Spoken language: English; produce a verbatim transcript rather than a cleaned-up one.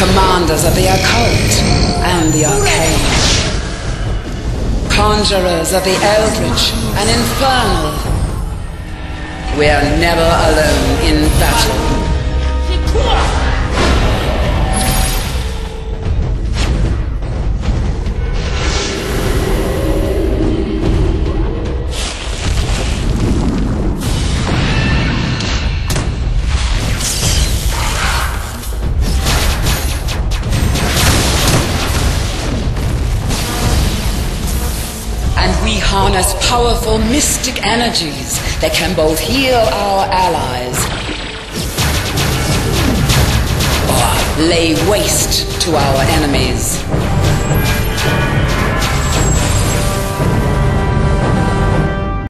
Commanders of the occult and the arcane. Conjurers of the eldritch and infernal. We're never alone in battle. We harness powerful mystic energies that can both heal our allies or lay waste to our enemies.